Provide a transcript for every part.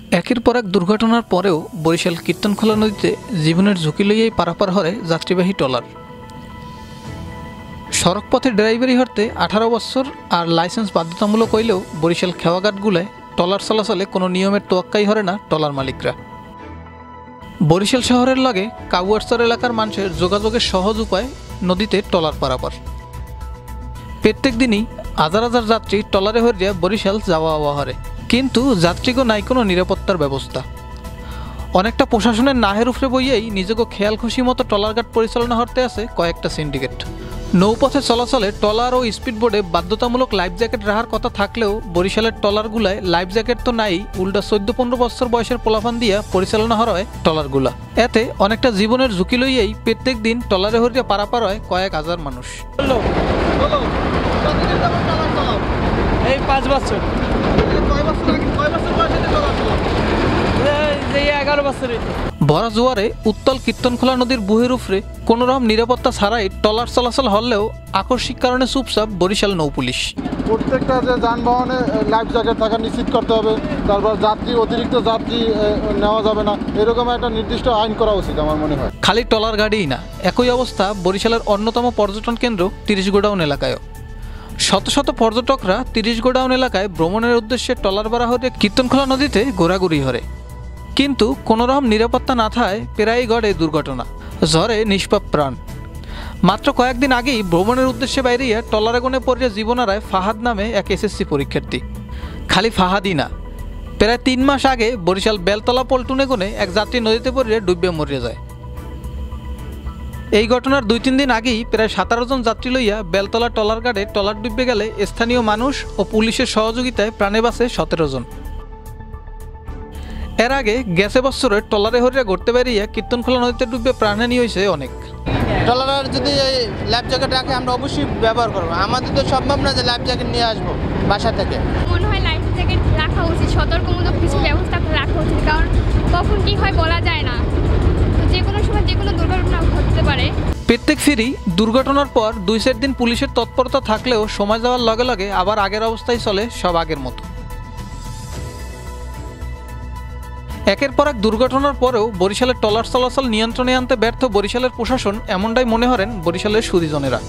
একের পর এক দুর্ঘটনার পরেও বরিশাল কীর্তনখোলা নদীতে জীবনের ঝুঁকি লইয়াই পারাপার হরে যাত্রীবাহী ট্রলার। সড়কপথে ড্রাইভারি হরতে 18 বছর আর লাইসেন্স বাধ্যতামূলক হইলেও বরিশাল খেওয়াঘাটগুলায় ট্রলার চলাচলে কোনো নিয়মের তোয়াক্কাই হরে না ট্রলার মালিকরা। বরিশাল শহরের লগে কাউয়ারচর এলাকার মানুষের যোগাযোগের সহজ উপায় নদীতে ট্রলার পারাপার। প্রত্যেক দিনই হাজার হাজার যাত্রী ট্রলারে হরিয়া বরিশাল যাওয়া আওয়া হরে, কিন্তু যাত্রীগো নাই কোনো নিরাপত্তার ব্যবস্থা। অনেকটা প্রশাসনের নাহের উপরে বইয়েই নিজেকে খেয়াল খুশি মতো ট্রলারঘাট পরিচালনা করতে আছে কয়েকটা সিন্ডিকেট। নৌপথে চলাচলে ট্রলার ও স্পিডবোটে বাধ্যতামূলক লাইফ জ্যাকেট রাখার কথা থাকলেও বরিশালের ট্রলারগুলায় লাইফ জ্যাকেট তো নাই, উল্টা 14-15 বছর বয়সের পোলাপান দিয়া পরিচালনা হয় ট্রলারগুলা। এতে অনেকটা জীবনের ঝুঁকি লইয়েই প্রত্যেক দিন ট্রলারে হরিয়া পারাপার হয় কয়েক হাজার মানুষ। এই 5 বছর। ভরা জোয়ারে উত্তাল কীর্তনখোলা নদীর বুহের উপরে কোনো রকম নিরাপত্তা ছাড়াই ট্রলার চলাচল হলেও আকস্মিক কারণে চুপচাপ বরিশাল নৌ পুলিশ। প্রত্যেকটা যে যানবাহনে লাইফ জ্যাকেট থাকা নিশ্চিত করতে হবে, তারপর অতিরিক্ত যাত্রী নেওয়া যাবে না, এরকম একটা নির্দিষ্ট আইন করা উচিত আমার মনে হয়। খালি ট্রলার গাড়িই না, একই অবস্থা বরিশালের অন্যতম পর্যটন কেন্দ্র 30 গোডাউন এলাকায়ও। শত শত পর্যটকরা 30 গোডাউন এলাকায় ভ্রমণের উদ্দেশ্যে ট্রলার ভাড়া হতে কীর্তনখোলা নদীতে ঘোরাঘুরি হরে, কিন্তু কোনো রকম নিরাপত্তা না থাকায় প্রায়ই ঘটে দুর্ঘটনা, ঝরে নিষ্পাপ প্রাণ। মাত্র কয়েকদিন আগেই ভ্রমণের উদ্দেশ্যে বাইরিয়া ট্রলারে গনে পড়িয়া জীবন হারায় ফাহাদ নামে এক এসএসসি পরীক্ষার্থী। খালি ফাহাদই না, প্রায় 3 মাস আগে বরিশাল বেলতলা পল্টুনে গনে এক যাত্রী নদীতে পড়িয়া ডুবে মরিয়া যায়। এই ঘটনার 2-3 দিন আগেই প্রায় 17 জন যাত্রী লইয়া বেলতলা ট্রলার ঘাটে ট্রলার ডুবে গেলে স্থানীয় মানুষ ও পুলিশের সহযোগিতায় প্রাণে বাঁচে 17 জন। এর আগে গেছে বছরের ট্রলারে হরিয়া ঘুরতে বেরিয়ে কীর্তনখোলা নদীতে ডুবে প্রাণহানি হয়েছে অনেক। ট্রলার যদি লাইফ জ্যাকেট রাখে আমরা অবশ্যই ব্যবহার করবো। আমাদের তো সম্ভব না যে লাইফ জ্যাকেট নিয়ে আসবো বাসা থেকে। মনে হয় লাইফ জ্যাকেট রাখা উচিত, সতর্কমূলক কিছু ব্যবস্থা রাখা উচিত, কারণ কখন কি হয় বলা যায় না, যে কোনো সময় যে কোনো দুর্ঘটনা ঘটতে পারে। প্রত্যেক ফেরি দুর্ঘটনার পর 2-4 দিন পুলিশের তৎপরতা থাকলেও সময় যাওয়ার লগে লগে আবার আগের অবস্থায় চলে সব আগের মতো। একের পর এক দুর্ঘটনার পরেও বরিশালের ট্রলার চলাচল নিয়ন্ত্রণে আনতে ব্যর্থ বরিশালের প্রশাসন, এমনটাই মনে করেন বরিশালের সুদীজনেরা।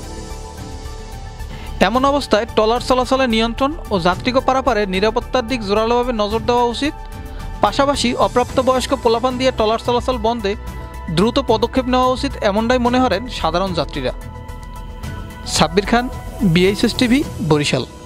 এমন অবস্থায় ট্রলার চলাচলে নিয়ন্ত্রণ ও যাত্রীকে পারাপারে নিরাপত্তার দিক জোরালোভাবে নজর দেওয়া উচিত। পাশাপাশি অপ্রাপ্তবয়স্ক পোলাপান দিয়ে ট্রলার চলাচল বন্ধে দ্রুত পদক্ষেপ নেওয়া উচিত, এমনটাই মনে করেন সাধারণ যাত্রীরা। সাব্বির খান, BHS TV, বরিশাল।